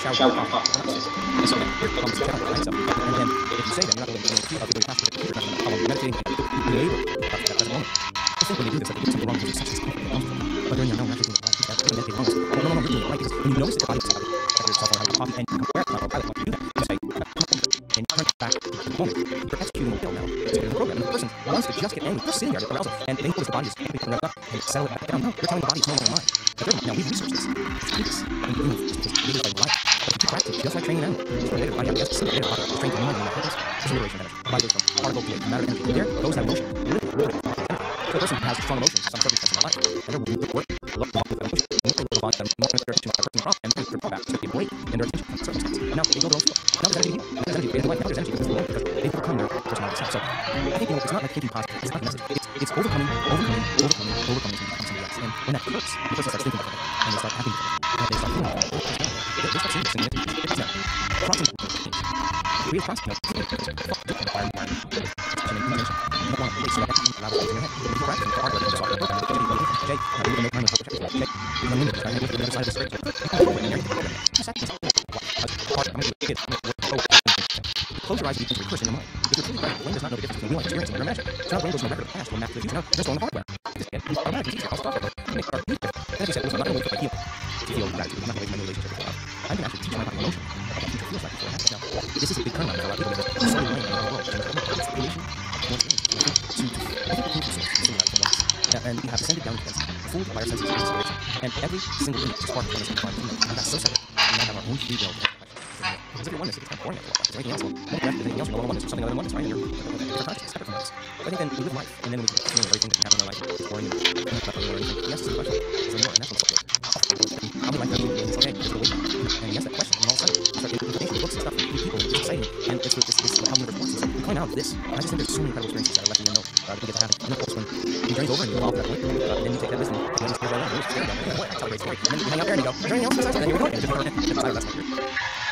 shall we talk? And so then here comes the challenge, right? So, and then if you say that you're not going to achieve a good pastor, you're not going to meditating and you're able to at that present moment. I think when they do this, like they do something wrong because it's such a but during your no, actually doing it right. You're meditating wrong. No, you're doing it right because when you notice that the body is check yourself on having coffee and you compare it to pilot, you do that. You say, and you turn it back to the moment. You're executing a skill now. It's in the program. And the person wants to just get angry, just sitting there, arousal, and they notice the body is happy to revved up and settle it back down. No, you're telling the body it's no longer mine. Now we've researched this. And you know, it's like life. But if you practice, just like training an animal, just related body, just sit there, it's trained to mind and purpose. It's liberation energy. The body goes from particle to matter energy. There goes that emotion. So a person has strong emotions, some circumstances in their life, and they're willing to work, love with that emotion, and look at the body, and more their attention on that person and bring their back to be a break in their attention from circumstances. And now they go their own field. Now there's energy healing. There's energy created life. Now there's energy because they overcome their personality self. So I think, it's not like thinking positive. It's not the message. It's overcoming something else. And when that hurts, the person starts thinking about it, and they start having it, and they start feeling it. They start seeing this, and it comes out. Crossing things. Create a crossing. Close your eyes and you can push in your mind. If you're truly present, the brain does not know the difference between real life experience and your imagination. So now the brain goes from a record of the past to a map to the future. Now there's no hardware. Just get automatically easier. I'll stop it. Make our new different. Then as you said, listen, I'm not going to wait for my healing to feel gratitude. I'm not going to wait for my new relationship with God. I can actually teach my body emotion what that future feels like before it happens. Now, this is a big turnaround for a lot of people that are so aligned in the whole world. And it's stipulation. And we have descended down against full by our senses of inspiration. And every single image is part of this divine kingdom. And that's so separate. We now have our own free will. Because if you're oneness, it's kind of boring. Is there anything else? One breath, anything else, you're no oneness. There's something other than oneness, right? And you're conscious, separate from this. But I think then we live life, and then we can experience everything that can happen in our life. It's boring, and not nothing or anything. Yes, it's a question. Is there more? And that's what's so good. How many life have you been? It's okay. It's a wake up. And yes, that question, and all of a sudden, you start getting information, books and stuff, and people, it's exciting. And it's how the universe works. So we point out this. And I just think there's so many incredible experiences that are left in your note that we get to have. And of course, when the journey's over and you evolve that point, then you take that wisdom, and then you steer right on. It's a great story. And then you hang out there and you go, is there anything else besides that? And then you go, and it's a good story. That's my